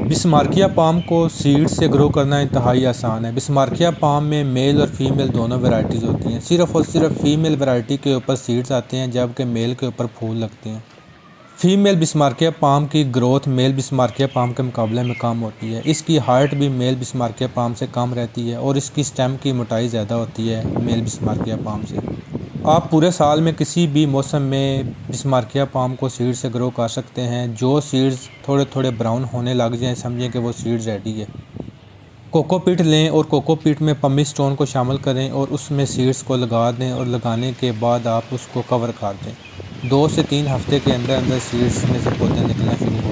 बिस्मार्किया palm को seed से grow करना इंतहाई आसान है। बिस्मार्किया पाम में मेल और फीमेल दोनों वैरायटीज़ होती हैं। सिर्फ़ और सिर्फ फीमेल वैरायटी के ऊपर सीड्स आते हैं, जबकि मेल के ऊपर फूल लगते हैं। फीमेल बिस्मार्किया पाम की ग्रोथ मेल बिस्मार्किया पाम के मुकाबले में कम होती है। इसकी हाइट भी मेल बिस्मार्किया पाम से कम रहती है और इसकी स्टेम की मोटाई ज़्यादा होती है मेल बिस्मार्किया पाम से। आप पूरे साल में किसी भी मौसम में बिस्मार्किया पाम को सीड से ग्रो कर सकते हैं। जो सीड्स थोड़े थोड़े ब्राउन होने लग जाएं, समझें कि वो सीड्स रेडी है। कोकोपीट लें और कोकोपीट में पम्मी स्टोन को शामिल करें और उसमें सीड्स को लगा दें और लगाने के बाद आप उसको कवर कर दें। 2 से 3 हफ्ते के अंदर अंदर सीड्स में से पौधे निकलना शुरू